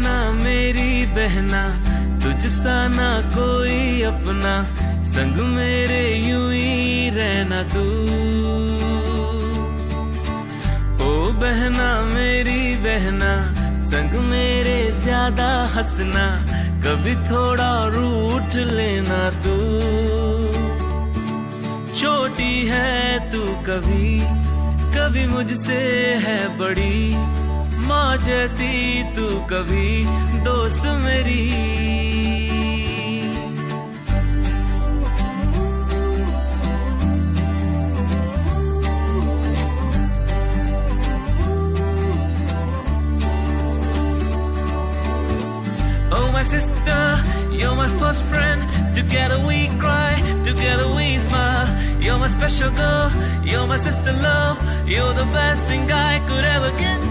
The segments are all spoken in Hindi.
बहना मेरी बहना, तुझसा ना कोई अपना, संग मेरे यूं ही रहना तू। ओ बहना मेरी बहना, संग मेरे ज्यादा हंसना, कभी थोड़ा रूठ लेना तू। छोटी है तू कभी कभी मुझसे है बड़ी, माँ जैसी तू कभी दोस्त मेरी। Oh my sister, you're my first friend. Together we cry, together we smile. You're my special girl, you're my sister love. You're the best thing I could ever get.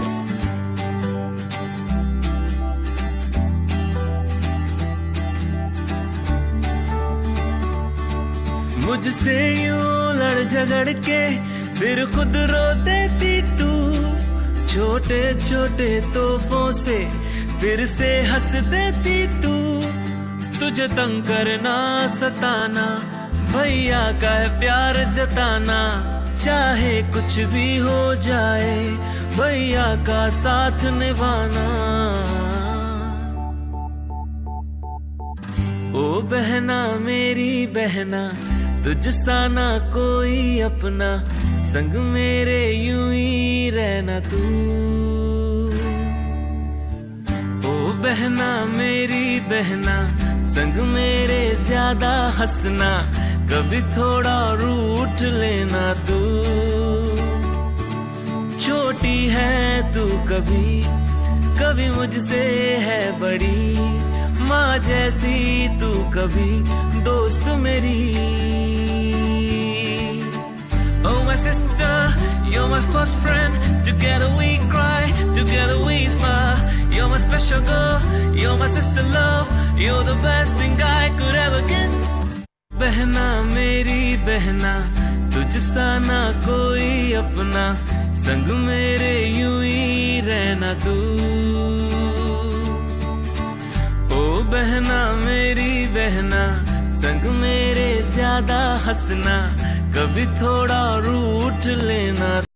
मुझसे यूं लड़ झगड़ के फिर खुद रो देती तू, छोटे छोटे तोहफों से फिर से हंस देती तू। तुझे तंग करना सताना भैया का है प्यार जताना, चाहे कुछ भी हो जाए भैया का साथ निभाना। ओ बहना मेरी बहना, तुझसा ना कोई अपना, संग मेरे यूं ही रहना तू। ओ बहना मेरी बहना, संग मेरे ज्यादा हंसना, कभी थोड़ा रूठ लेना तू। छोटी है तू कभी कभी मुझसे है बड़ी, माँ जैसी तू कभी दोस्त मेरी। Oh my sister, you're my first friend. Together we cry, together we smile. You're my special girl, you're my sister love. You're the best thing I could ever get. बहना मेरी बहना, तुझसा ना कोई अपना, संग मेरे यूं ही रहना तू। ओ बहना मेरी बहना, संग मेरे ज्यादा हंसना, कभी थोड़ा रूठ लेना।